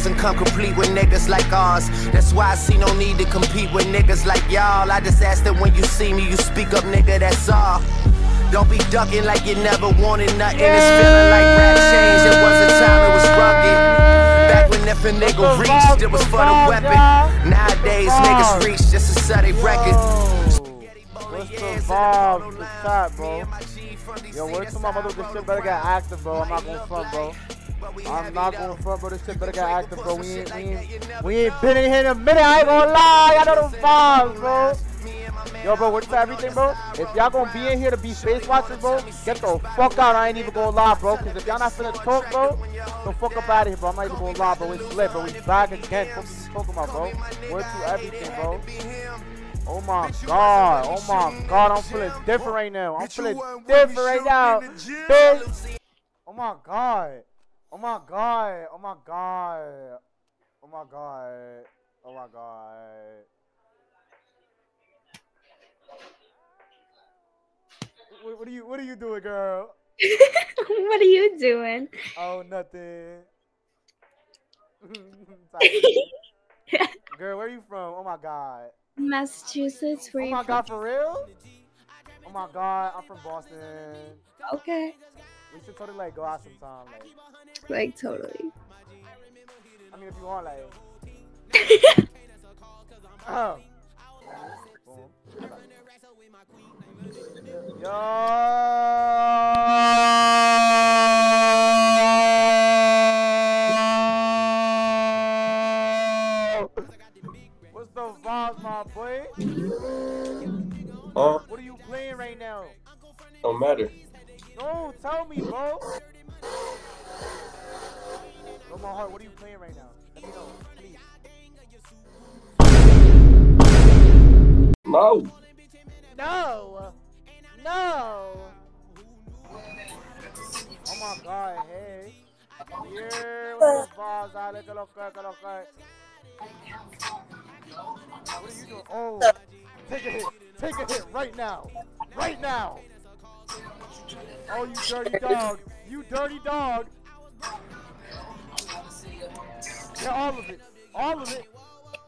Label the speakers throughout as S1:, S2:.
S1: doesn't come complete with niggas like ours. That's why I see no need to compete with niggas like y'all. I just ask that when you see me, you speak up, nigga, that's all. Don't be ducking like you never wanted nothing. It's feeling like rap changed. It was a time it was rugged. Back when if a nigga reached, it was for the weapon. Nowadays, niggas reach just to set a record.
S2: What's the vibe? What's that, bro? Yo, where's some of my mother? This shit better get active, bro. I'm not gonna front, bro. I'm not gonna front, bro. This shit better get active, bro. We ain't been in here in a minute. I ain't gonna lie. I know the vibes, bro. Yo, bro, what's everything, bro? If y'all gonna be in here to be face watchers, bro, get the fuck out. I ain't even gonna lie, bro. Cause if y'all not finna talk, bro, the fuck up out of here, bro. I'm not even gonna lie, bro. It's lit, bro. We back again. What you talking about, bro? Word to everything, bro. Oh my god, oh my god, I'm feeling different right now. I'm feeling different right now, bitch. Oh my god, oh my god, oh my god, oh my god, oh my god. What are you doing, girl?
S3: What are you doing?
S2: Oh, nothing. Girl, where are you from? Oh my god.
S3: Massachusetts. Where
S2: oh
S3: you
S2: my
S3: from?
S2: god, for real? Oh my god, I'm from Boston.
S3: Okay.
S2: We should totally like go out sometime,
S3: Like totally.
S2: I mean, if you want, like. What's the vibes, my boy? What are you playing right now?
S4: Don't matter.
S2: No, tell me, bro. No, my heart, what are you playing right now? Let me know, please.
S4: No.
S2: No. No. Oh my god, hey. Yeah, what's the vibes? I look, okay. What are you doing? Oh, take a hit. Take a hit right now. Right now. Oh, you dirty dog. You dirty dog. Yeah, all of it. All of it.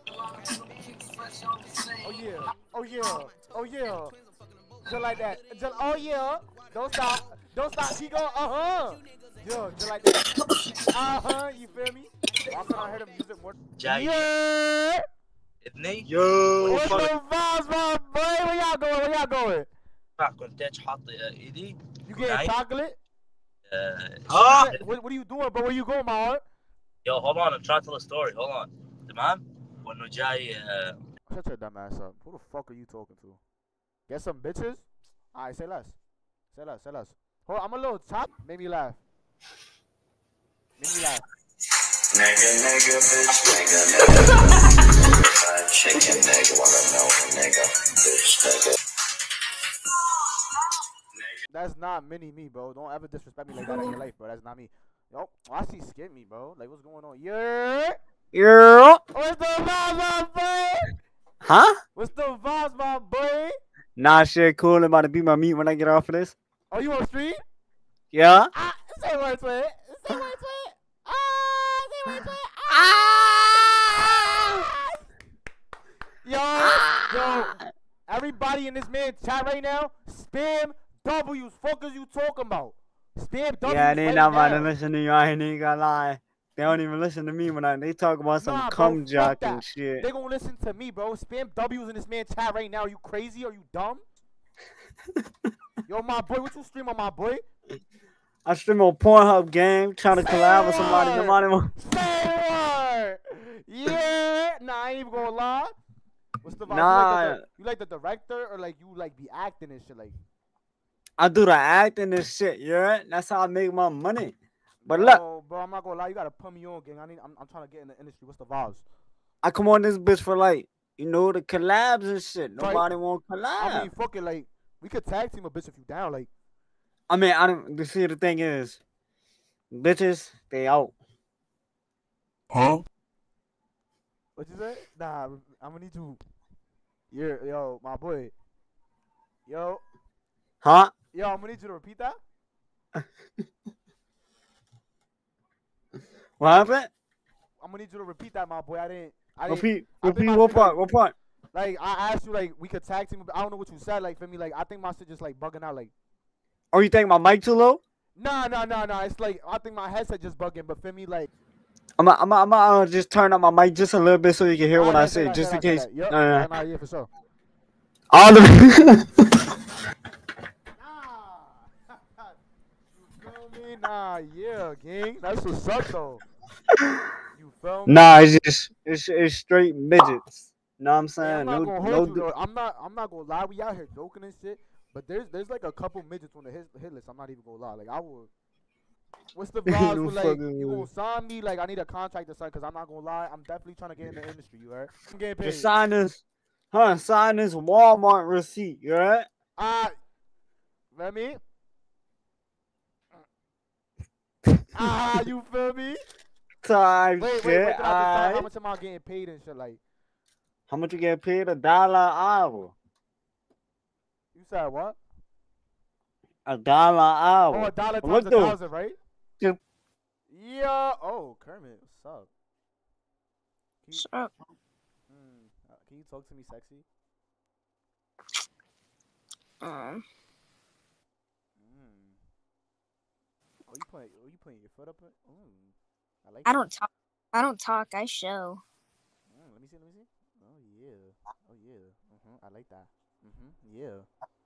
S2: Oh, yeah. Oh, yeah. Oh, yeah. Just like that. Just, oh, yeah. Don't stop. Don't stop. Keep going. Uh-huh. Yeah, just like that. Uh-huh. You feel me? Why can't I hear the music more? Yeah.
S5: Yo,
S2: what's the vibes, my boy? Where y'all going? Where y'all going? You getting chocolate? What are you doing, bro? Where you going, my heart?
S5: Yo, hold on, I'm trying to tell a story. Hold on. Tamam? When Jai,
S2: Shut your dumb ass up. Who the fuck are you talking to? Get some bitches? Alright, say less. Say less, say less. Hold on, I'm a little top. Make me laugh. Make me laugh.
S6: Nigga, bitch, nigga. Chicken, nigga, wanna know, nigga, bitch, nigga.
S2: That's not mini me, bro. Don't ever disrespect me like that in your life, bro. That's not me. Yo, I see skip me, bro. Like, what's going on? Yeah. What's the vibes, my boy?
S7: Huh?
S2: What's the vibes, my boy?
S7: Nah, shit, cool. I'm about to beat my meat when I get off of this.
S2: Oh, you on stream?
S7: Yeah.
S2: Say words to it. Say words to it. Say words to it. Yo, everybody in this man's chat right now, spam W's. Fuck is you talking about? Spam W's.
S7: Yeah, they not about to listen to you. I ain't gonna lie. They don't even listen to me when they talk about some cum jock and shit.
S2: They gonna listen to me, bro. Spam W's in this man's chat right now. Are you crazy? Are you dumb? Yo, my boy, what you stream on, my boy?
S7: I stream on Pornhub game, trying to collab with somebody.
S2: Yeah. Nah, I ain't even gonna lie. What's the vibe?
S7: Nah.
S2: You like the director or like you like be acting and shit like?
S7: I do the acting and shit, yeah. That's how I make my money. But look,
S2: bro, I'm not gonna lie. You gotta put me on, gang. I'm trying to get in the industry. What's the vibes?
S7: I come on this bitch for like, you know, the collabs and shit. Nobody want collab.
S2: I mean, fuck it, like we could tag team a bitch if you down, like.
S7: I mean, I don't. See, the thing is, bitches, they out.
S4: Huh?
S2: What you say? Nah, I'm gonna need you. Yo, my boy. Yo.
S7: Huh?
S2: Yo, I'm gonna need you to repeat that.
S7: What happened?
S2: I'm gonna need you to repeat that, my boy. I didn't.
S7: Repeat
S2: I think my
S7: what
S2: shit,
S7: part? What part?
S2: Like I asked you, like we could tag team. But I don't know what you said. Like for me, like I think my shit just like bugging out. Like
S7: Oh, you think my mic too low?
S2: nah. It's like I think my headset just bugging. But for me, like
S7: I'm just turn up my mic just a little bit so you can hear what I say, just in case.
S2: Yep.
S7: Nah,
S2: Yeah, for sure.
S7: all the
S2: You feel me? Nah, yeah, gang. That's what's up though. You feel me?
S7: Nah, it's straight midgets. Know what I'm
S2: Hey,
S7: saying?
S2: I'm not gonna
S7: No,
S2: hold you though. I'm not gonna lie. We out here joking and shit. But there's like a couple midgets on the hit list. I'm not even gonna lie. Like I would. What's the vibes
S7: No
S2: with like
S7: fucking
S2: you
S7: way.
S2: gonna sign me? Like I need a contract or something. Cause I'm not gonna lie. I'm definitely trying to get in the industry. You heard? I'm getting paid.
S7: just sign this Walmart receipt, you right?
S2: Let me. You feel me?
S7: Type
S2: Wait.
S7: shit.
S2: How much am I getting paid and shit? Like
S7: How much you get paid? $1 an hour.
S2: you said what?
S7: $1 an hour.
S2: Oh, $1 times
S7: What
S2: 1,000, right?
S7: Yeah.
S2: Yeah. Oh, Kermit, what's up?
S8: What's up?
S2: Can you talk to me sexy?
S8: Um,
S2: Oh, you putting your foot up? I like.
S8: I don't talk. I don't talk. I show.
S2: Let me see. Oh yeah. I like that. Yeah.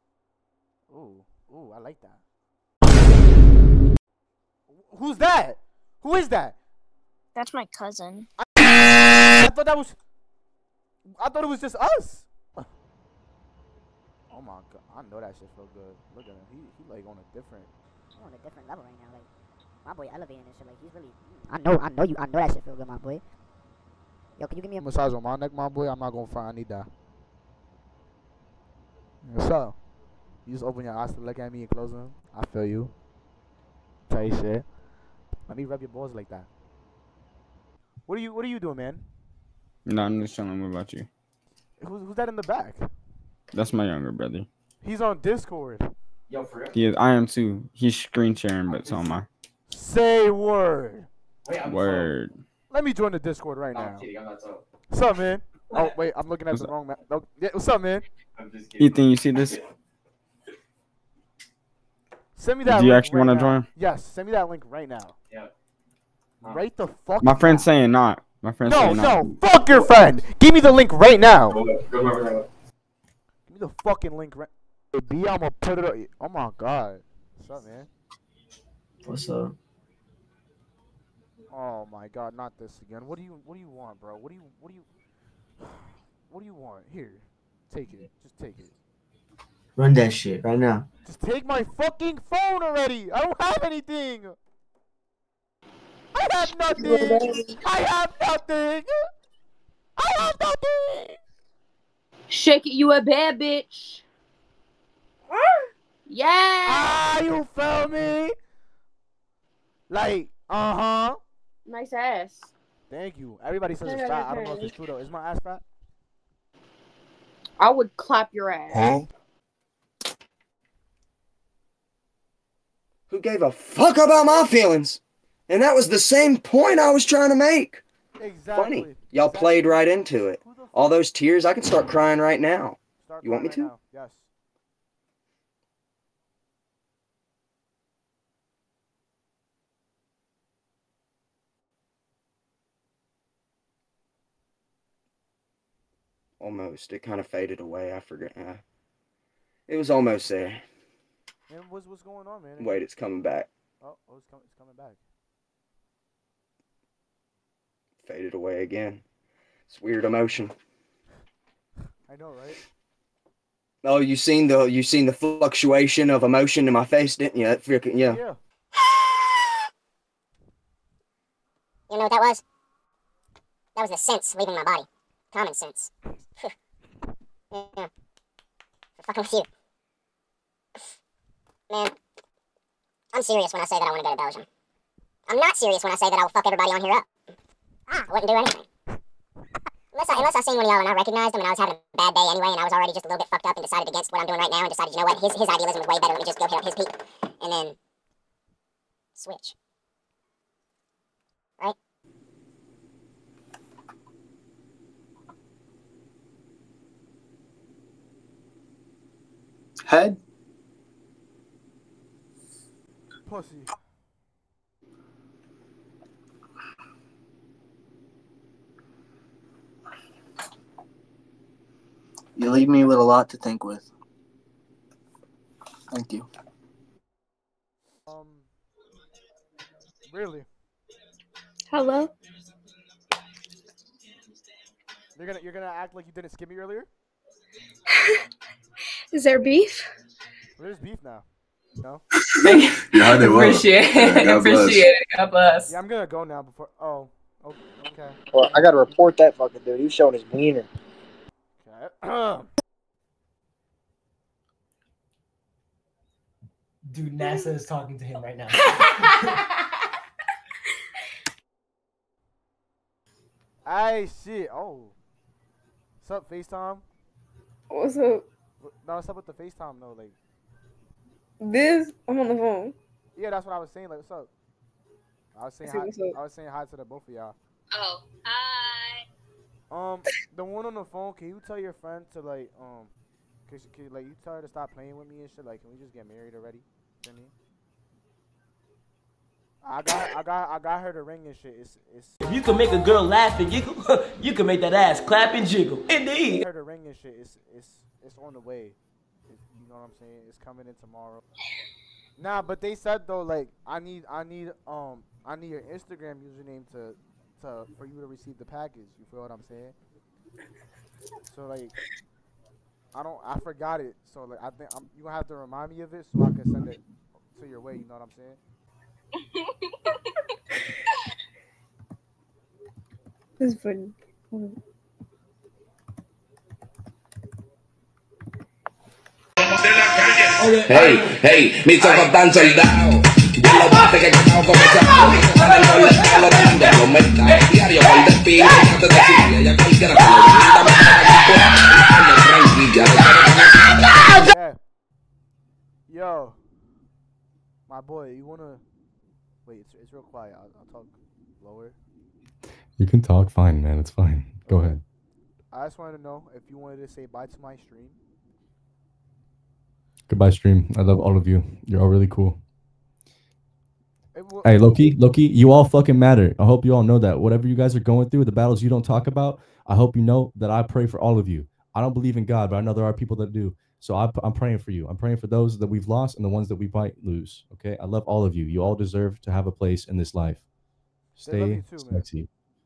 S2: I like that. Who's that? Who is that?
S8: That's my cousin.
S2: I thought it was just us. Oh my god, I know that shit feel good. Look at him. He like on a different
S9: level right now. Like my boy elevating this shit. Like he's really. I know that shit feel good, my boy. Yo, can you give me a
S2: massage on my neck, my boy? I'm not gonna front. I need that. What's up? You just open your eyes to look at me and close them. I feel you. Tell you shit. Let me rub your balls like that. What are you doing, man?
S10: No, I'm just chilling. What about you?
S2: Who's that in the back?
S10: That's my younger brother.
S2: He's on Discord.
S4: Yo, for real?
S10: He is. I am too. He's screen sharing, but so am I.
S2: Say word.
S4: Wait,
S10: Word.
S2: Let me join the Discord right now.
S4: I'm kidding. I'm not so.
S2: What's up, man? Oh wait, I'm looking at the wrong man. Oh, yeah, what's up, man?
S4: I'm just kidding.
S10: Ethan, you see this?
S2: Send me that.
S10: Do you
S2: link
S10: actually
S2: right
S10: want to
S2: now.
S10: join?
S2: Yes, send me that link right now.
S4: Yeah.
S2: Right the fuck.
S10: My friend's
S2: now.
S10: saying not. My friend's saying not.
S2: No, fuck your friend. Give me the link right now.
S4: Go.
S2: Give me the fucking link right. Hey, B, I'ma put it up. Oh my god. What's up, man?
S11: What's up?
S2: Oh my god, not this again. What do you want, bro? What do you want? Here. Take it. Just take it.
S11: Run that shit right now.
S2: Just take my fucking phone already. I don't have anything. I have nothing. I have nothing. I have nothing.
S12: Shake it, you a bad bitch. Yeah.
S2: You feel me? Like,
S12: Nice ass.
S2: Thank you. Everybody says it's fat. I don't know if it's true though. Is my ass fat?
S12: I would clap your ass.
S11: Huh? Who gave a fuck about my feelings? And that was the same point I was trying to make.
S2: Exactly.
S11: Funny. Y'all played right into it. All those tears, I can start crying right now. You want me to?
S2: Yes.
S11: Almost. It kind of faded away. I forget. It was almost there.
S2: Man, what's going on, man?
S11: Wait, it's coming back.
S2: Oh, it's coming back.
S11: Faded away again. It's weird emotion.
S2: I know, right?
S11: Oh, you seen the fluctuation of emotion in my face, didn't you? That freaking yeah.
S2: Yeah.
S9: You know what that was? That was the sense leaving my body. Common sense. Yeah. For fucking with you. Man, I'm serious when I say that I want to go to Belgium. I'm not serious when I say that I will fuck everybody on here up. I wouldn't do anything. Unless I seen one of y'all and I recognized him and I was having a bad day anyway and I was already just a little bit fucked up and decided against what I'm doing right now and decided, you know what, his idealism is way better, let me just go hit up his peak. And then switch. Right?
S13: Head?
S2: Pussy.
S13: You leave me with a lot to think with. Thank you.
S2: Really?
S3: Hello?
S2: You're gonna act like you didn't skip me earlier?
S3: Is there beef?
S2: There's beef now. No?
S14: Yeah, they will.
S15: Appreciate it.
S14: God bless.
S15: Appreciate it. God bless.
S2: Yeah, I'm gonna go now before. Oh, okay.
S16: Well, I gotta report that fucking dude. He was showing his wiener.
S2: Okay.
S17: Dude, NASA is talking to him right now.
S2: I see. Oh. What's up, FaceTime?
S12: What's up?
S2: No, what's up with the FaceTime though? Like.
S12: This? I'm on the phone.
S2: Yeah, that's what I was saying. Like, what's up? I was saying
S12: I see
S2: hi.
S12: what's up.
S2: I was saying hi to the both of y'all.
S18: Oh, hi.
S2: The one on the phone. Can you tell your friend to like like you tell her to stop playing with me and shit? Like, can we just get married already? You know what I mean? I got her to ring and shit. It's
S19: If you can make a girl laugh and giggle, you can make that ass clap and jiggle. Indeed.
S2: her to ring and shit. It's on the way. You know what I'm saying? It's coming in tomorrow. Nah, but they said though, like I need your Instagram username for you to receive the package. You feel what I'm saying? So like, I forgot it. So like, I think you gonna have to remind me of it so I can send it to your way. You know what I'm saying?
S12: This is funny.
S6: Hey, mis ojos tan soldados. Ya lo bate que cagado como ese lo meta diario por despino antes de subir ya cualquiera que lo brinda me
S2: Yeah. Yo, my boy, you wanna wait? It's real quiet. I'll talk lower.
S20: You can talk fine, man. It's fine. Go ahead.
S2: I just wanted to know if you wanted to say bye to my stream.
S20: Goodbye, stream. I love all of you. You're all really cool. Hey, Loki, you all fucking matter. I hope you all know that. Whatever you guys are going through, the battles you don't talk about, I hope you know that I pray for all of you. I don't believe in God, but I know there are people that do. So I'm praying for you. I'm praying for those that we've lost and the ones that we might lose. Okay? I love all of you. You all deserve to have a place in this life. Stay sexy.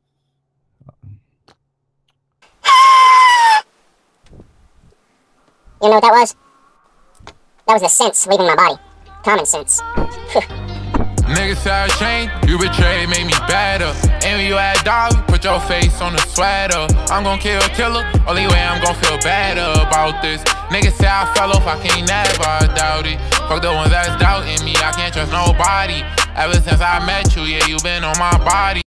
S9: You know what that was? That was the sense leaving my body. Common sense.
S21: Niggas say I changed, you betrayed, made me better. And when you had dog, put your face on the sweater. I'm gon' kill a killer, only way I'm gon' feel better about this. Niggas say I fell off, I can't never doubt it. Fuck the ones that's doubting me, I can't trust nobody. Ever since I met you, yeah, you been on my body.